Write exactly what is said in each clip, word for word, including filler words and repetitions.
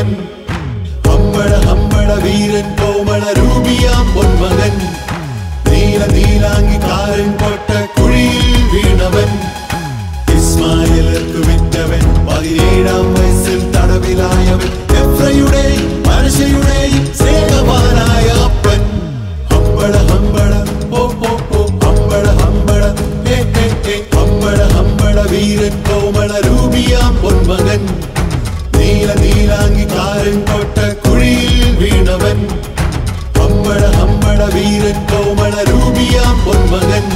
വീണവൻ ഹമ്പട ഹമ്പട വീരൻ കോമള രൂപിയാം പൊന്മകൻ നീല നീലാംഗിക്കാരൻ പൊട്ട കുഴിയിൽ വീണവൻ ഇസ്മായിലർക്ക് വിറ്റവൻ പതിനേഴാം വയസ്സിൽ തടവിലായവൻ എഫ്രയുടെയും മനശയുടെയും സ്നേഹവാനായ അപ്പൻ ഹമ്പട ഹമ്പട ഓ ഓ ഓ ഹമ്പട ഹമ്പട ഏ ഏ ഏ ഹമ്പട ഹമ്പട വീരൻ കോമള രൂപിയാം പൊന്മകൻ നീല നീലാംഗിക്കാരൻ പൊട്ട കുഴിയിൽ വീണവൻ ഹമ്പട ഹമ്പട വീരൻ കോമള രൂപിയാം പൊന്മകൻ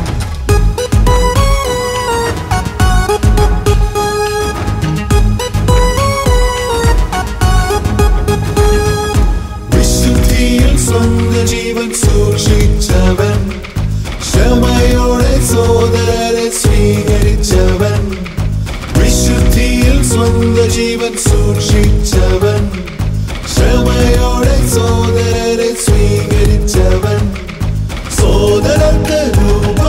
വിശുദ്ധിയിൽ സ്വന്തം ജീവൻ സൂക്ഷിച്ചവൻ ക്ഷമയോടെ സോദരരെ സ്വീകരിച്ചവൻ വിശുദ്ധിയിൽ സ്വന്തം ജീവൻ സൂക്ഷിച്ചവൻ ക്ഷമയോടെ സോദരരെ സ്വീകരിച്ചവൻ സോദരർക്ക് രൂപ